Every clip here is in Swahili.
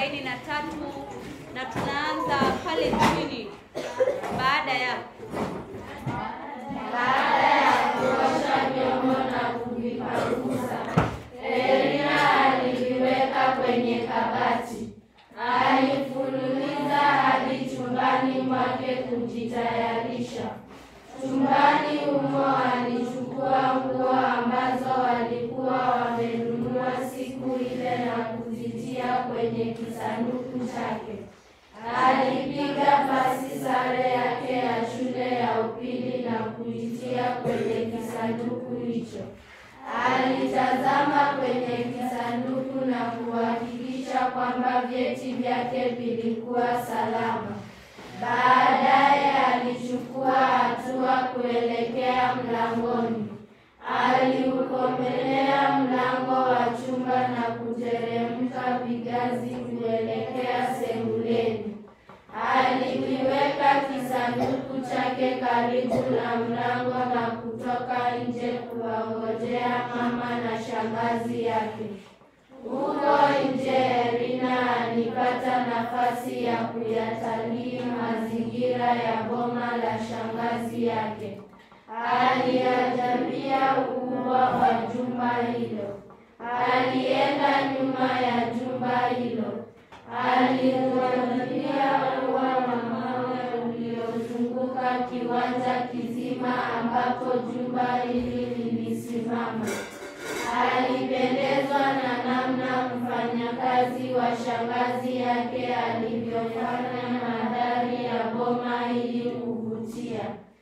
43 na tunaanza pale chini. Baada ya kuosha vyombo na kuvipangusa, Erina aliviweka kwenye kabati. Alifululiza hadi chumbani mwake kujitayarisha. Chumbani humo alichukua nguo ambazo walikuwa wamenunua siku ile na kuzitia kwenye kisanduku chake. Alipiga pasi sare yake ya shule ya upili na kuitia kwenye kisanduku hicho. Alitazama kwenye kisanduku na kuhakikisha kwamba vyeti vyake vilikuwa salama. Baadaye alichukua hatua kuelekea mlangoni. Aliukomelea mlango wa chumba na kuteremka vigazi kuelekea sebuleni. Alikiweka kisanduku chake karibu na mlango na kutoka nje kuwangojea mama na shangazi yake. Huko nje Erina alipata nafasi ya kuyatalii mazingira ya boma la shangazi yake. Aliajabia ukubwa wa jumba hilo. Alienda nyuma ya jumba hilo. Aliangalia ua wa mawe uliozunguka kiwanja kizima ambapo jumba hili lilisimama. Alipendezwa na namna mfanyakazi wa shangazi yake alivyofanya mandhari ya boma hili kuvutia.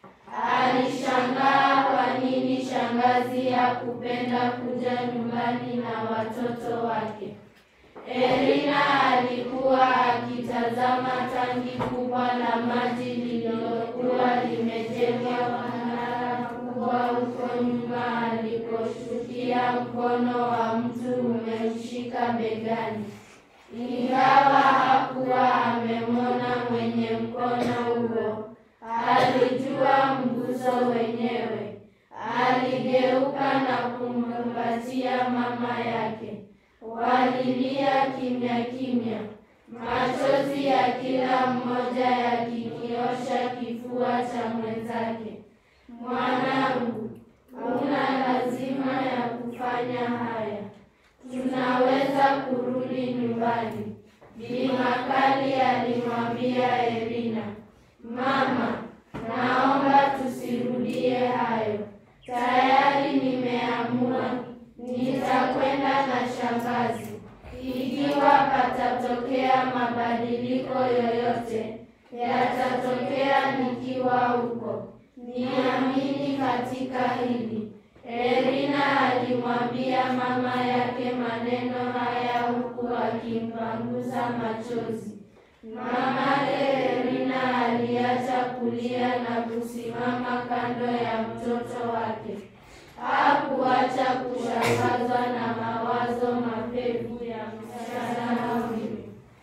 Alishangaa kwa nini shangazi hakupenda kuja nyumbani na watoto wake. Erina alikuwa akitazama tangi kubwa la maji lililokuwa limejengwa mnara kubwa huko nyuma alikoshukia mkono wa mtu umemshika begani. Ingawa hakuwa amemwona mwenye mkono huo, alijua mguso wenyewe. Aligeuka na kumkumbatia mama yake. Walilia kimya kimya, machozi ya kila mmoja yakikiosha kifua cha mwenzake. Mwanangu, huna lazima ya kufanya haya. Tunaweza kurudi nyumbani, Bi Makali alimwambia Erina. Mama, naomba tusirudie hayo. Tayari nimeamua. Nitakwenda na shangazi. Ikiwa patatokea mabadiliko yoyote, yatatokea nikiwa huko. Niamini katika hili. Erina alimwambia mama yake maneno haya huku akimpangusa machozi. Mamake Erina aliacha kulia na kusimama kando ya mtoto wake. Hakuacha kushangazwa na mawazo mapevu ya msichana huyu.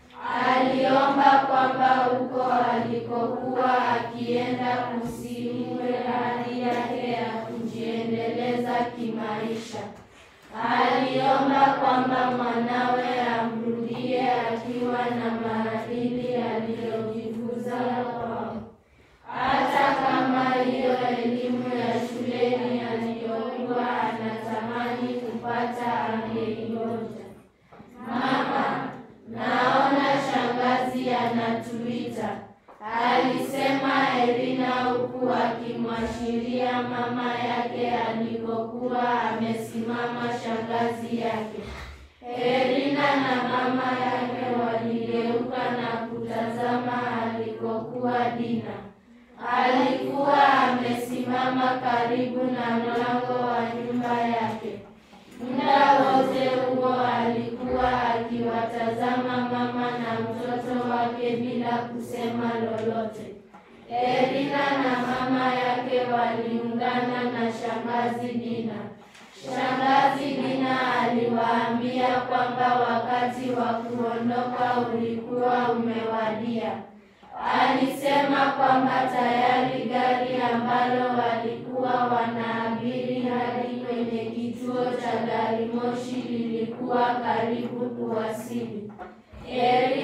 Aliomba kwamba huko alikokuwa akienda kusiwe hali yake ya kujiendeleza kimaisha. Aliomba kwamba mwanawe amrudie akiwa na maadili aliyojifunza kwao. Hata kama hiyo elimu ya shuleni aliyokuwa anatamani kupata angeionja. Mama, naona shangazi anatuita, alisema Erina huku akimwashiria mama yake alikokuwa amesimama shangazi yake. Erina na mama yake waligeuka na kutazama alikokuwa Dina. Alikuwa amesimama karibu na mlango wa nyumba yake. Muda wote huo alikuwa akiwatazama mama na mtoto wake bila kusema lolote. Erina na mama yake waliungana na shangazi Dina. Shangazi Dina aliwaambia kwamba wakati wa kuondoka ulikuwa umewadia. Alisema kwamba tayari gari ambalo walikuwa wanaabiri hadi kwenye kituo cha gari moshi lilikuwa karibu kuwasili. Erina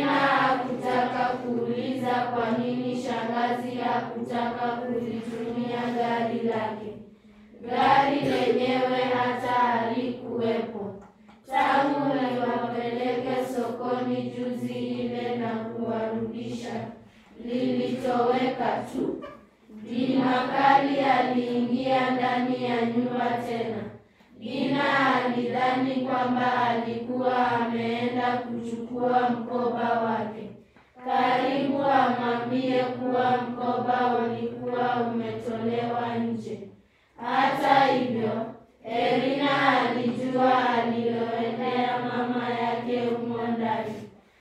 kutoweka tu. Bi Makali aliingia ndani ya nyumba tena. Dina alidhani kwamba alikuwa ameenda kuchukua mkoba wake. Karibu amwambie kuwa mkoba ulikuwa umetolewa nje. Hata hivyo, Erina alijua aliloendea mama yake humo ndani.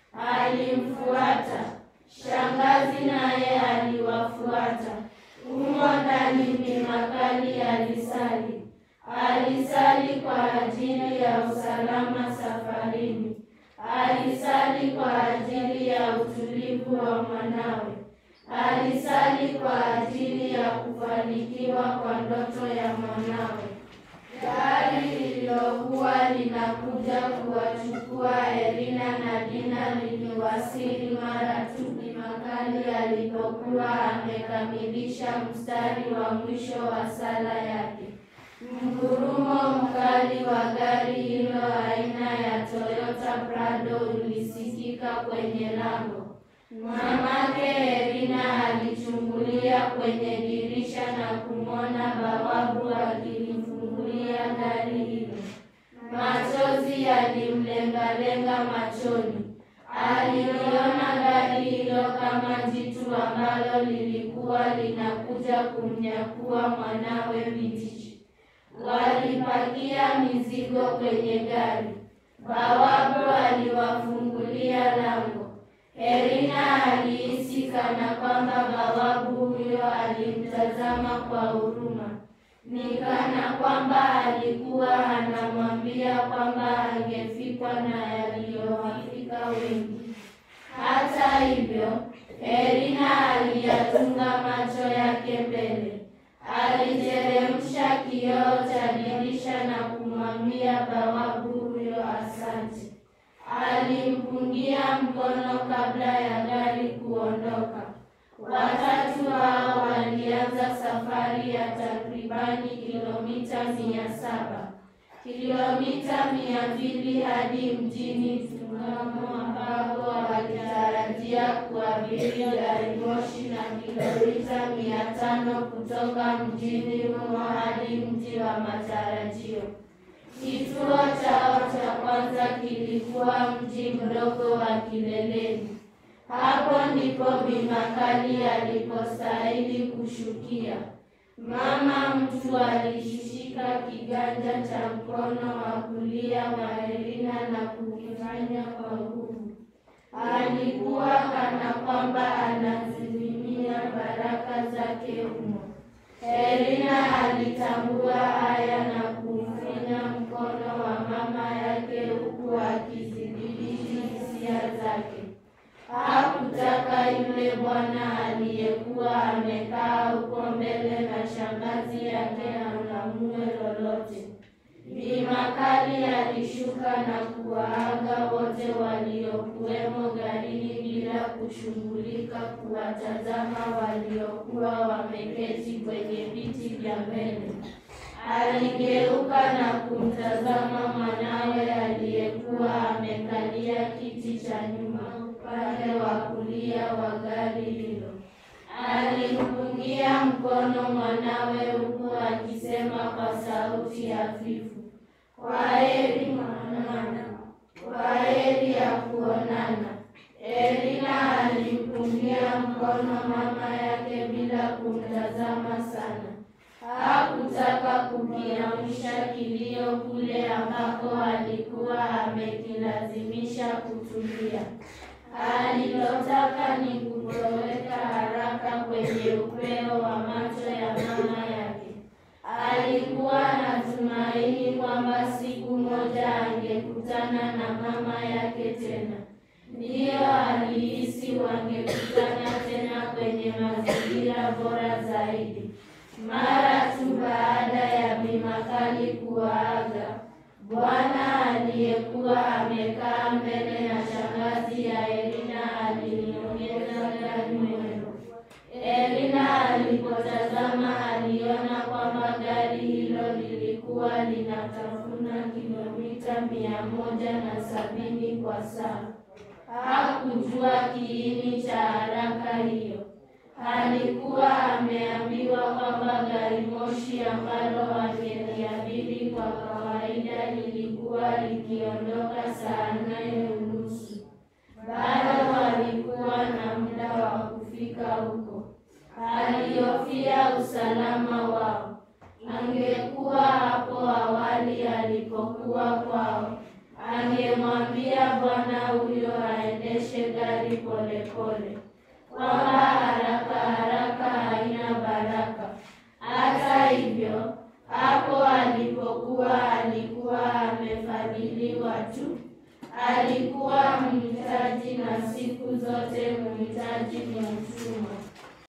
Alimfuata. Shangazi naye aliwafuata. Humo ndani Bi Makali alisali. Alisali kwa ajili ya usalama safarini. Alisali kwa ajili ya utulivu wa mwanawe. Alisali kwa ajili ya kufanikiwa kwa ndoto ya mwanawe. Gari lililokuwa linakuja kuwachukua Erina na Dina liliwasili mara tu Bi Makali alipokuwa amekamilisha mstari wa mwisho wa sala yake. Mgurumo mkali wa gari hilo aina ya Toyota Prado ulisikika kwenye lango. Mamake Erina alichungulia kwenye dirisha na kumwona bawabu akilifungulia gari hilo. Machozi yalimlengalenga machoni. Aliliona gari hilo kama jitu ambalo lilikuwa linakuja kumnyakua mwanawe Bichi. Walipakia mizigo kwenye gari. Bawabu aliwafungulia lango. Erina alihisi kana kwamba bawabu huyo alimtazama kwa huruma. Ni kana kwamba alikuwa anamwambia kwamba angefikwa na yaliyowafika wengi. Hata hivyo, Erina aliyatunga macho yake mbele. Aliteremsha kioo cha dirisha na kumwambia bawabu huyo asante. Alimpungia mkono kabla ya gari kuondoka. Watatu hao walianza safari ya takribani kilomita 700. Kilomita 200 hadi mjini Tungamo ambapo walitarajia kuabiri gari moshi na kilomita 500 kutoka mjini humo hadi mji wa matarajio. Kituo chao cha kwanza kilikuwa mji mdogo wa Kileleni. Hapo ndipo Bi Makali alipostahili kushukia. Mama mtu alishika kiganja cha mkono wa kulia wa Erina na kukifanya kwa nguvu. Alikuwa kana kwamba anazimimia baraka zake humo. Erina alitambua haya na kumfinya mkono wa mama yake huku akidhibiti hisia zake. Hakutaka yule bwana aliyekuwa amekaa huko mbele na shangazi yake angamue lolote. Bi Makali alishuka na kuwaaga wote waliokuwemo garini bila kushughulika kuwatazama waliokuwa wameketi kwenye viti vya mbele. Aligeuka na kumtazama mwanawe aliyekuwa amekalia kiti cha nyuma upande wa kulia wa gari hilo. Alimpungia mkono mwanawe huku akisema kwa sauti hafifu, "Kwaheri mwanana, kwaheri ya kuonana." Erina alimpungia mkono mama yake bila kumtazama sana. Hakutaka kukiamsha kilio kule ambako alikuwa amekilazimisha kutulia. Alilotaka ni kutoweka haraka kwenye upeo wa macho ya mama yake. Alikuwa na tumaini kwamba siku moja angekutana na mama yake tena. Ndiyo, alihisi wangekutana tena kwenye mazingira bora zaidi. Mara tu baada ya Bi Makali kuwaaga, bwana aliyekuwa amekaa mbele na shangazi ya Erina aliliongeza gari mwendo. Erina alipotazama aliona kwamba gari hilo lilikuwa linatafuna kilomita 170 kwa saa. Hakujua kiini cha haraka hiyo. Alikuwa ameambiwa kwamba gari moshi ambalo wangeliabiri kwa kawaida lilikuwa likiondoka saa 8:30. Bado walikuwa na muda wa kufika huko. Alihofia usalama wao. Angekuwa hapo awali alipokuwa kwao, angemwambia bwana huyo aendeshe gari polepole, kwamba haraka haina baraka. Hata hivyo, hapo alipokuwa alikuwa amefadhiliwa tu. Alikuwa mhitaji na siku zote mhitaji ni mtumwa.